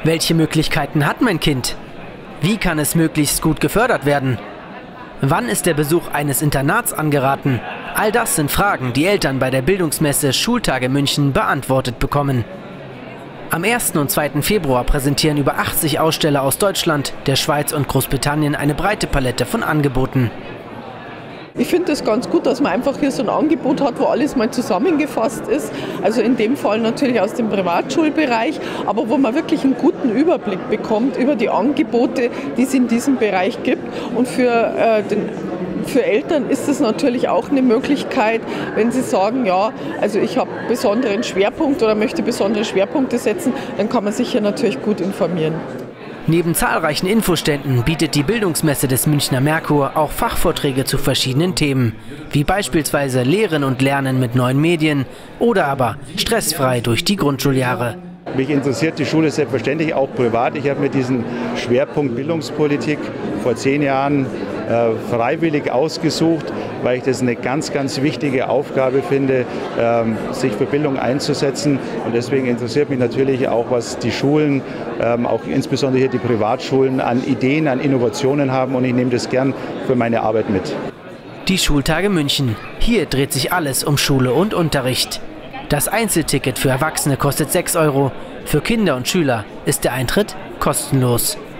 Welche Möglichkeiten hat mein Kind? Wie kann es möglichst gut gefördert werden? Wann ist der Besuch eines Internats angeraten? All das sind Fragen, die Eltern bei der Bildungsmesse Schultage München beantwortet bekommen. Am 1. und 2. Februar präsentieren über 80 Aussteller aus Deutschland, der Schweiz und Großbritannien eine breite Palette von Angeboten. Ich finde es ganz gut, dass man einfach hier so ein Angebot hat, wo alles mal zusammengefasst ist. Also in dem Fall natürlich aus dem Privatschulbereich, aber wo man wirklich einen guten Überblick bekommt über die Angebote, die es in diesem Bereich gibt. Und für Eltern ist es natürlich auch eine Möglichkeit, wenn sie sagen, ja, also ich habe besonderen Schwerpunkt oder möchte besondere Schwerpunkte setzen, dann kann man sich hier natürlich gut informieren. Neben zahlreichen Infoständen bietet die Bildungsmesse des Münchner Merkur auch Fachvorträge zu verschiedenen Themen, wie beispielsweise Lehren und Lernen mit neuen Medien oder aber stressfrei durch die Grundschuljahre. Mich interessiert die Schule selbstverständlich auch privat. Ich habe mir diesen Schwerpunkt Bildungspolitik vor 10 Jahren freiwillig ausgesucht, weil ich das eine ganz, ganz wichtige Aufgabe finde, sich für Bildung einzusetzen. Und deswegen interessiert mich natürlich auch, was die Schulen, auch insbesondere hier die Privatschulen, an Ideen, an Innovationen haben. Und ich nehme das gern für meine Arbeit mit. Die Schultage München. Hier dreht sich alles um Schule und Unterricht. Das Einzelticket für Erwachsene kostet 6 €. Für Kinder und Schüler ist der Eintritt kostenlos.